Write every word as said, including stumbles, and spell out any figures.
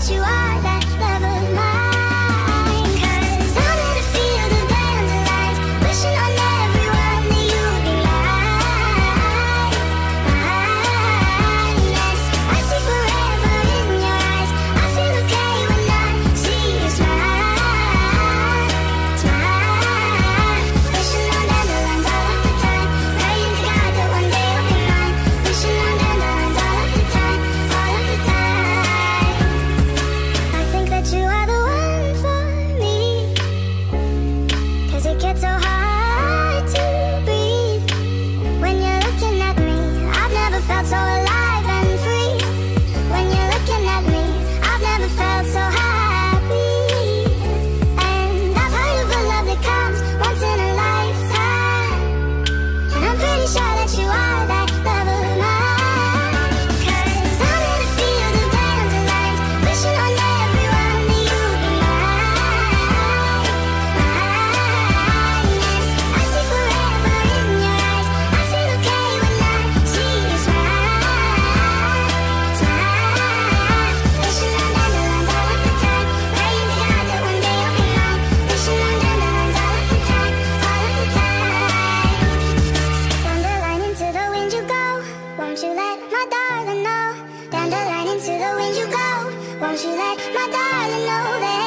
that you are that love of mine. 'Cause I'm in a field of dandelions, wishing on everyone that you'd be mine, mine. And I see forever in your eyes. I feel okay when I see you smile, smile. Wishing on dandelions all of the time, praying to God that one day you'll be mine. Wishing on dandelions all of the time, all of the time. I think that you are the one for me, 'cause it gets so hard to breathe when you're looking at me. I've never felt so alive and free. When you're looking at me, I've never felt so happy. And I've heard of a love that comes once in a lifetime, and I'm pretty sure that you are that love of mine. 'Cause I'm in a field of dandelions, wishing on everyone that you'd be mine, mine. And I see forever in your eyes. I feel okay when I see you smile, smile. Wishing on dandelions all of the time, praying to God that one day you'll be mine. Wishing on dandelions all of the time, all of the time. Dandelion, into the wind you go, won't you let my darling know? Dandelion, into the wind you go, won't you let my darling know that